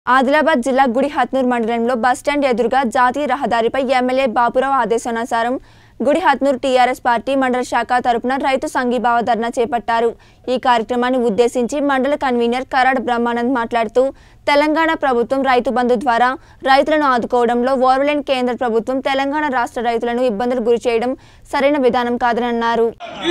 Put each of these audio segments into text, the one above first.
ఆదిలాబాద్ జిల్లా గుడిహత్నూర్ మండలంలో బస్టాండ్ ఎదురుగా జాతీయ రహదారిపై ఎమ్మెల్యే బాపురావు ఆదేశానుసారం గుడిహత్నూర్ టీఆర్ఎస్ పార్టీ మండల శాఖ తరపున రైతు సంఘీభావ ధర్నా చేపట్టారు। ఈ కార్యక్రమాన్ని ఉద్దేశించి మండల కన్వీనర్ కరాడ్ బ్రహ్మానంద్ మాట్లాడుతూ తెలంగాణ ప్రభుత్వం రైతు బంధు ద్వారా రైతులను ఆదుకోవడంలో ఓర్వలేని కేంద్ర ప్రభుత్వం తెలంగాణ రాష్ట్ర రైతులను ఇబ్బందులకు గురి చేయడం సరైన విధానం కాదని అన్నారు।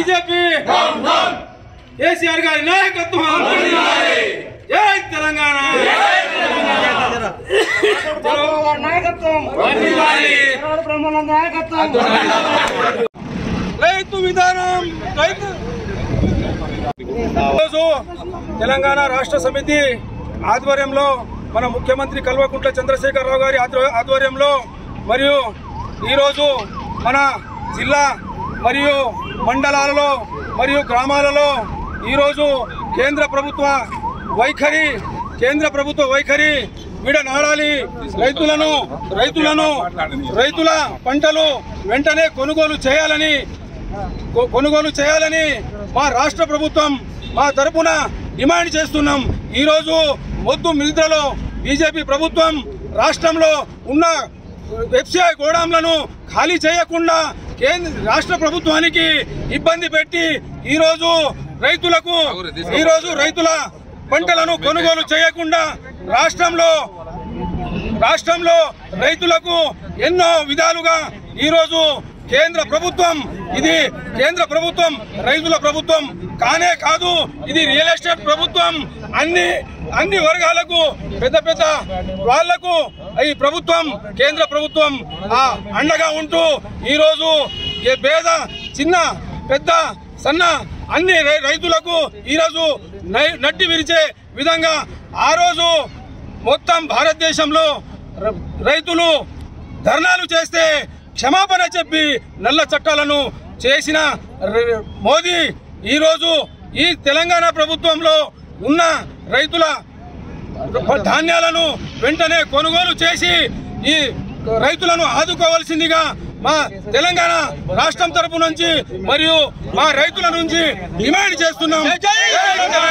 తెలంగాణ రాష్ట్ర సమితి ఆధ్వర్యంలో మన ముఖ్యమంత్రి కల్వకుంట్ల చంద్రశేఖరరావు గారి ఆధ్వర్యంలో మరియు ఈరోజు మన జిల్లా మరియు మండలాలలో మరియు గ్రామాలలో ఈరోజు కేంద్ర ప్రభుత్వ వైఖరి విడనాడాలి, రైతుల పంటలు వెంటనే కొనుగోలు చేయాలని మా రాష్ట్ర ప్రభుత్వం మా తరపున డిమాండ్ చేస్తున్నాం। ఈరోజు మొద్దు మిల్త్రలో బీజేపీ ప్రభుత్వం రాష్ట్రంలో ఉన్న ఎఫ్సిఐ గోడాంలను ఖాళీ చేయకుండా రాష్ట్ర ప్రభుత్వానికి ఇబ్బంది పెట్టి ఈరోజు రైతుల పంటలను కొనుగోలు చేయకుండా రాష్ట్రంలో రైతులకు ఎన్నో విధాలుగా ఈరోజు కేంద్ర ప్రభుత్వం రైతుల ప్రభుత్వం కానే కాదు, ఇది రియల్ ఎస్టేట్ ప్రభుత్వం। అన్ని వర్గాలకు పెద్ద వాళ్లకు ఈ ప్రభుత్వం కేంద్ర ప్రభుత్వం అండగా ఉంటూ ఈరోజు పేద చిన్న పెద్ద సన్న అన్ని రైతులకు ఈరోజు నట్టి విరిచే విధంగా ఆ రోజు మొత్తం భారతదేశంలో రైతులు ధర్నాలు చేస్తే క్షమాపణ చెప్పి నల్ల చట్టాలను చేసిన మోదీ ఈరోజు ఈ తెలంగాణ ప్రభుత్వంలో ఉన్న రైతుల ధాన్యాలను వెంటనే కొనుగోలు చేసి ఈ రైతులను ఆదుకోవాల్సిందిగా మా తెలంగాణ రాష్ట్రం తరపు నుంచి మరియు మా రైతుల నుంచి డిమాండ్ చేస్తున్నాం।